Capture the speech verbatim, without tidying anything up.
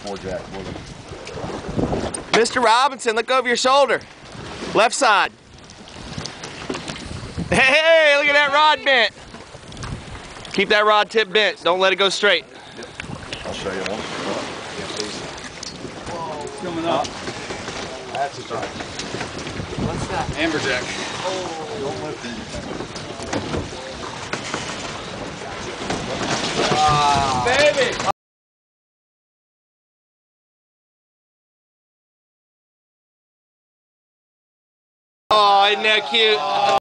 four jack with him. Mister Robinson, look over your shoulder. Left side. Hey, look at that rod bent. Keep that rod tip bent. Don't let it go straight. I'll show you one. Yeah, please. Whoa. It's coming up. That's a strike. What's that? Amberjack. Oh. Don't lift it. Wow. Baby. Oh, isn't that cute?